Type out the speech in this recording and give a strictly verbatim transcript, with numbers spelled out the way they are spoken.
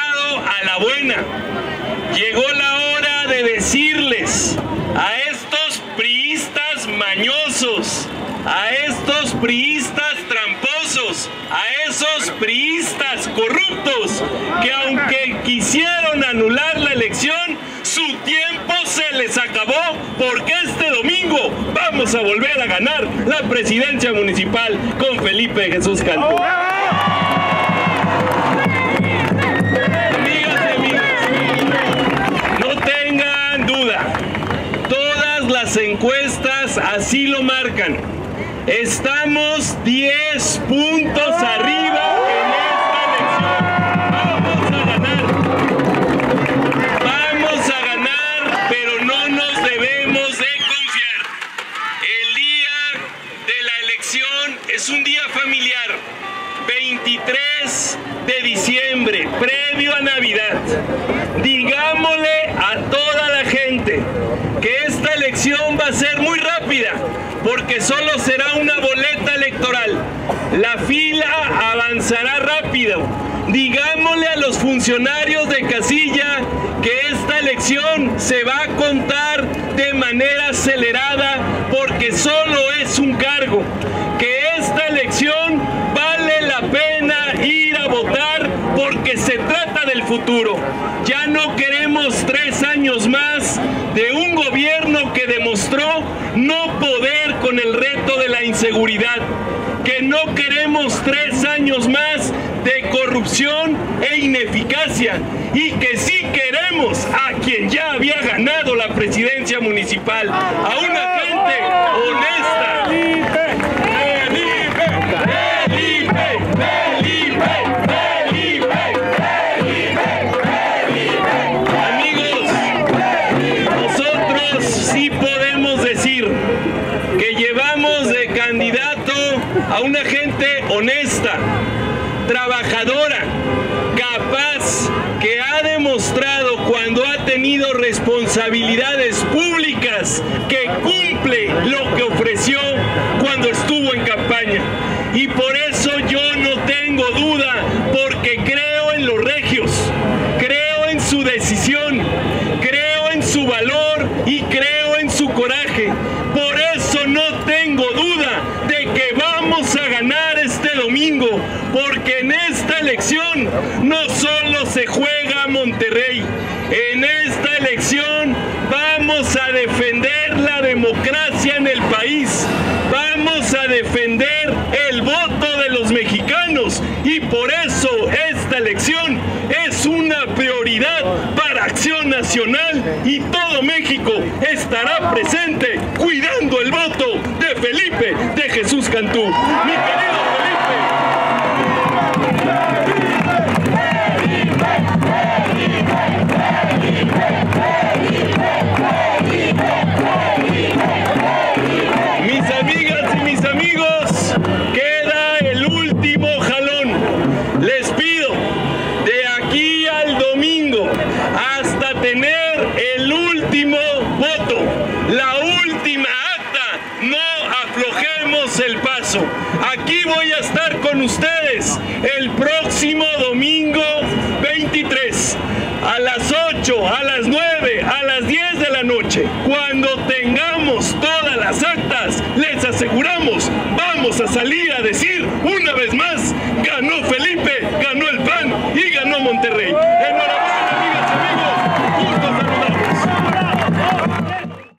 ganado a la buena. Llegó la hora de decirles a estos priistas mañosos, a estos priistas tramposos, a esos priistas corruptos, que aunque quisieron anular la elección, su tiempo se les acabó, porque este domingo vamos a volver a ganar la presidencia municipal con Felipe Jesús Cantú. Amigas y amigos, no tengan duda, todas las encuestas así lo marcan. Estamos diez puntos arriba en esta elección. Vamos a ganar. Vamos a ganar, pero no nos debemos de confiar. El día de la elección es un día familiar. veintitrés de diciembre, previo a Navidad. Digámosle a toda la gente que esta elección va a ser muy rápida, porque solo será una boleta electoral. La fila avanzará rápido. Digámosle a los funcionarios de casilla que esta elección se va a contar de manera acelerada, porque solo es un cargo. Que esta elección vale la pena ir a votar, porque se trata del futuro. Ya no queremos tres años más de un gobierno que demostró no poder con el reto de la inseguridad, que no queremos tres años más de corrupción e ineficacia, y que sí queremos a quien ya había ganado la presidencia municipal, a una gente honesta. Felipe, Felipe, Felipe, Felipe, Felipe, Felipe. Amigos, nosotros sí podemos decir que llevamos de candidato a una gente honesta, trabajadora, capaz, que ha demostrado cuando ha tenido responsabilidades públicas que cumple lo que ofreció cuando estuvo en campaña. Y por eso yo no tengo duda, porque creo en los regios, creo en su decisión, creo en su valor y creo en su coraje. Por eso no tengo duda de que vamos a ganar este domingo, porque en esta elección no solo se juega Monterrey, en esta elección vamos a defender la democracia en el país, vamos a defender el voto de los mexicanos, y por eso esta elección es una prioridad para Acción Nacional, y todo México estará presente cuidando el voto de Felipe de Jesús Cantú. Mi querido Felipe. Mis amigas y mis amigos, queda el último jalón. Les pido de aquí al domingo, hasta tener el último voto, la última acta, no aflojemos el paso. Aquí voy a estar con ustedes el próximo domingo veintitrés, a las ocho, a las nueve, a las diez de la noche. Cuando tengamos todas las actas, les aseguramos, vamos a salir a decir una vez más: ganó Felipe, ganó el P A N y ganó Monterrey. ¡Enhorabuena!